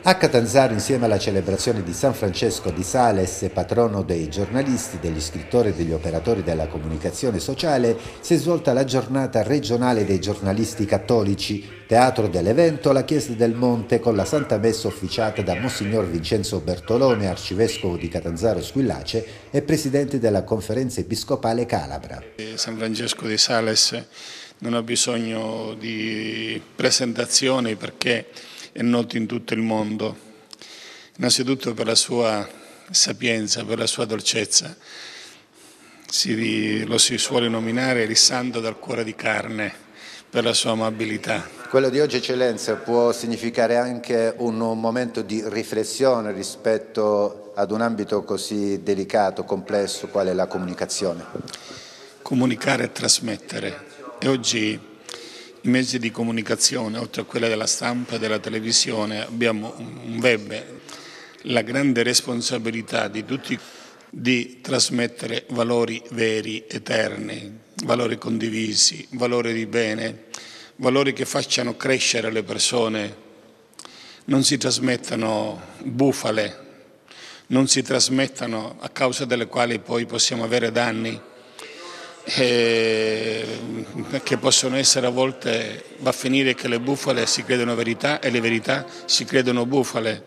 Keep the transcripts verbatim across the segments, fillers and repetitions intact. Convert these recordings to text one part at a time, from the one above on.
A Catanzaro, insieme alla celebrazione di San Francesco di Sales, patrono dei giornalisti, degli scrittori e degli operatori della comunicazione sociale, si è svolta la giornata regionale dei giornalisti cattolici. Teatro dell'evento la Chiesa del Monte, con la Santa Messa officiata da Monsignor Vincenzo Bertolone, arcivescovo di Catanzaro Squillace e presidente della Conferenza Episcopale Calabra. San Francesco di Sales non ha bisogno di presentazioni perché è noto in tutto il mondo, innanzitutto per la sua sapienza, per la sua dolcezza. Si, lo si suole nominare il santo dal cuore di carne, per la sua amabilità. Quello di oggi, Eccellenza, può significare anche un momento di riflessione rispetto ad un ambito così delicato, complesso, quale è la comunicazione. Comunicare e trasmettere. E oggi i mezzi di comunicazione, oltre a quella della stampa e della televisione, abbiamo un web, la grande responsabilità di tutti di trasmettere valori veri, eterni, valori condivisi, valori di bene, valori che facciano crescere le persone. Non si trasmettano bufale, non si trasmettano a causa delle quali poi possiamo avere danni, Eh, che possono essere a volte, va a finire che le bufale si credono verità e le verità si credono bufale.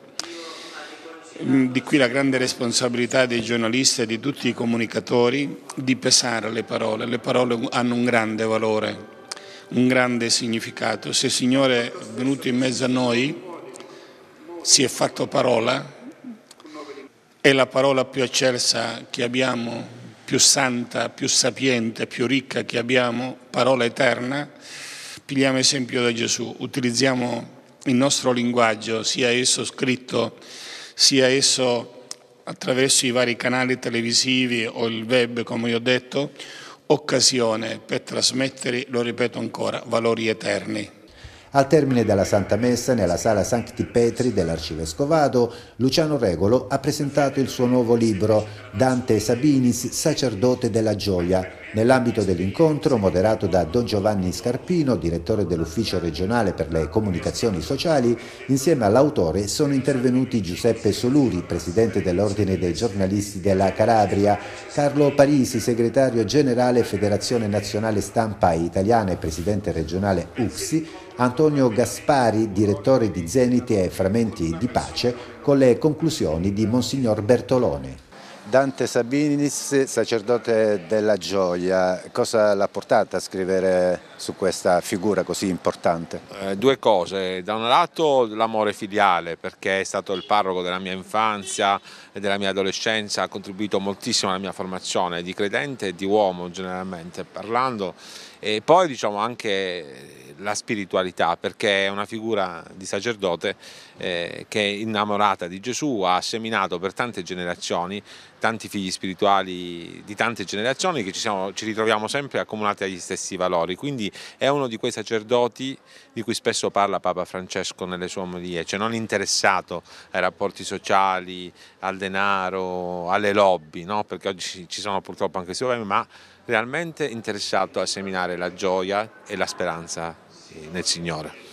Di qui la grande responsabilità dei giornalisti e di tutti i comunicatori di pesare le parole. Le parole hanno un grande valore, un grande significato. Se il Signore è venuto in mezzo a noi, si è fatto parola, è la parola più eccelsa che abbiamo, più santa, più sapiente, più ricca che abbiamo, parola eterna. Pigliamo esempio da Gesù, utilizziamo il nostro linguaggio, sia esso scritto, sia esso attraverso i vari canali televisivi o il web, come io ho detto, occasione per trasmettere, lo ripeto ancora, valori eterni. Al termine della Santa Messa, nella sala Sancti Petri dell'Arcivescovado, Luciano Regolo ha presentato il suo nuovo libro Dante Sabinis, sacerdote della gioia. Nell'ambito dell'incontro, moderato da Don Giovanni Scarpino, direttore dell'Ufficio regionale per le comunicazioni sociali, insieme all'autore sono intervenuti Giuseppe Soluri, presidente dell'Ordine dei giornalisti della Calabria, Carlo Parisi, segretario generale Federazione Nazionale Stampa Italiana e presidente regionale U F S I, Antonio Gaspari, direttore di Zeniti e Frammenti di Pace, con le conclusioni di Monsignor Bertolone. Dante Sabinis, sacerdote della gioia, cosa l'ha portata a scrivere su questa figura così importante? Eh, due cose, da un lato l'amore filiale, perché è stato il parroco della mia infanzia e della mia adolescenza, ha contribuito moltissimo alla mia formazione di credente e di uomo generalmente parlando, e poi diciamo anche la spiritualità, perché è una figura di sacerdote eh, che è innamorata di Gesù, ha seminato per tante generazioni, tanti figli spirituali di tante generazioni che ci, siamo, ci ritroviamo sempre accomunati agli stessi valori, quindi è uno di quei sacerdoti di cui spesso parla Papa Francesco nelle sue omelie, cioè non interessato ai rapporti sociali, al denaro, alle lobby, no? Perché oggi ci sono purtroppo anche questi problemi, ma realmente interessato a seminare la gioia e la speranza nel Signore.